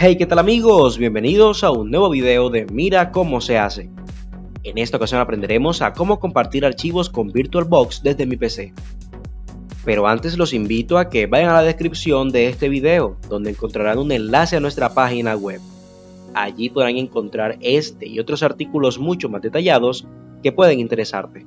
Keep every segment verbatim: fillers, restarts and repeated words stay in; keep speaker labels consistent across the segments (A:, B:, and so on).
A: Hey, ¿qué tal amigos? Bienvenidos a un nuevo video de Mira cómo se hace. En esta ocasión aprenderemos a cómo compartir archivos con VirtualBox desde mi P C. Pero antes los invito a que vayan a la descripción de este video, donde encontrarán un enlace a nuestra página web. Allí podrán encontrar este y otros artículos mucho más detallados que pueden interesarte.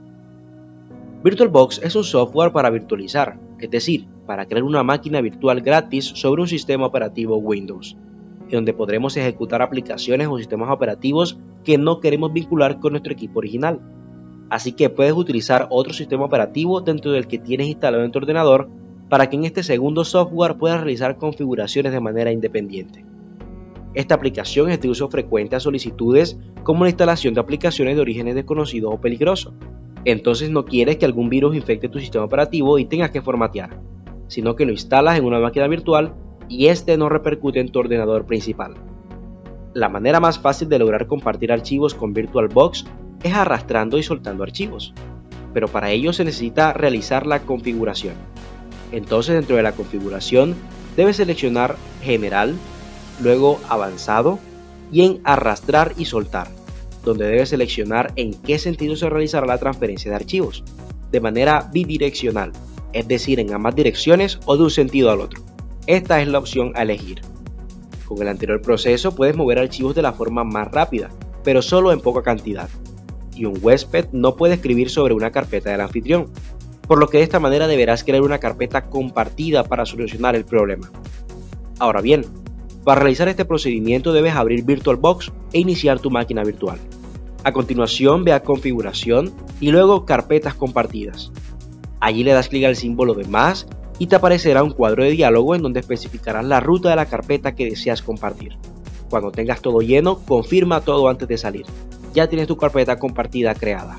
A: VirtualBox es un software para virtualizar, es decir, para crear una máquina virtual gratis sobre un sistema operativo Windows, en donde podremos ejecutar aplicaciones o sistemas operativos que no queremos vincular con nuestro equipo original. Así que puedes utilizar otro sistema operativo dentro del que tienes instalado en tu ordenador para que en este segundo software puedas realizar configuraciones de manera independiente. Esta aplicación es de uso frecuente a solicitudes como la instalación de aplicaciones de orígenes desconocidos o peligrosos. Entonces no quieres que algún virus infecte tu sistema operativo y tengas que formatear, sino que lo instalas en una máquina virtual y este no repercute en tu ordenador principal. La manera más fácil de lograr compartir archivos con VirtualBox es arrastrando y soltando archivos, pero para ello se necesita realizar la configuración. Entonces dentro de la configuración debes seleccionar General, luego Avanzado y en Arrastrar y Soltar, donde debes seleccionar en qué sentido se realizará la transferencia de archivos, de manera bidireccional, es decir, en ambas direcciones o de un sentido al otro. Esta es la opción a elegir. Con el anterior proceso puedes mover archivos de la forma más rápida, pero solo en poca cantidad, y un huésped no puede escribir sobre una carpeta del anfitrión, por lo que de esta manera deberás crear una carpeta compartida para solucionar el problema. Ahora bien, para realizar este procedimiento debes abrir VirtualBox e iniciar tu máquina virtual. A continuación ve a Configuración y luego Carpetas compartidas. Allí le das clic al símbolo de más y te aparecerá un cuadro de diálogo en donde especificarás la ruta de la carpeta que deseas compartir. Cuando tengas todo lleno, confirma todo antes de salir. Ya tienes tu carpeta compartida creada.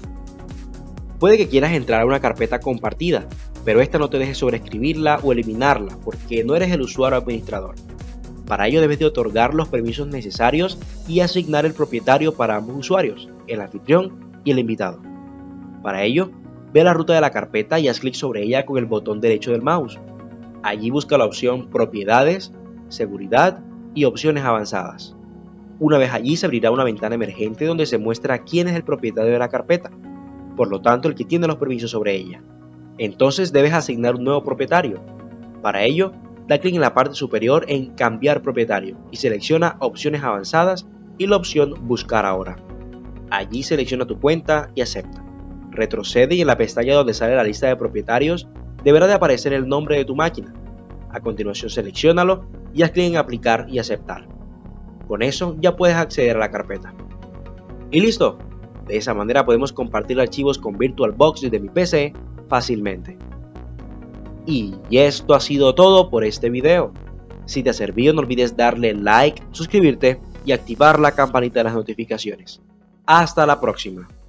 A: Puede que quieras entrar a una carpeta compartida, pero esta no te deje sobreescribirla o eliminarla porque no eres el usuario administrador. Para ello debes de otorgar los permisos necesarios y asignar el propietario para ambos usuarios, el anfitrión y el invitado. Para ello, ve a la ruta de la carpeta y haz clic sobre ella con el botón derecho del mouse. Allí busca la opción Propiedades, Seguridad y Opciones avanzadas. Una vez allí se abrirá una ventana emergente donde se muestra quién es el propietario de la carpeta, por lo tanto el que tiene los permisos sobre ella. Entonces debes asignar un nuevo propietario. Para ello, da clic en la parte superior en Cambiar propietario y selecciona Opciones avanzadas y la opción Buscar ahora. Allí selecciona tu cuenta y acepta. Retrocede y en la pestaña donde sale la lista de propietarios deberá de aparecer el nombre de tu máquina. A continuación selecciónalo y haz clic en Aplicar y Aceptar. Con eso ya puedes acceder a la carpeta. Y listo. De esa manera podemos compartir archivos con VirtualBox desde mi P C fácilmente. Y esto ha sido todo por este video. Si te ha servido no olvides darle like, suscribirte y activar la campanita de las notificaciones. Hasta la próxima.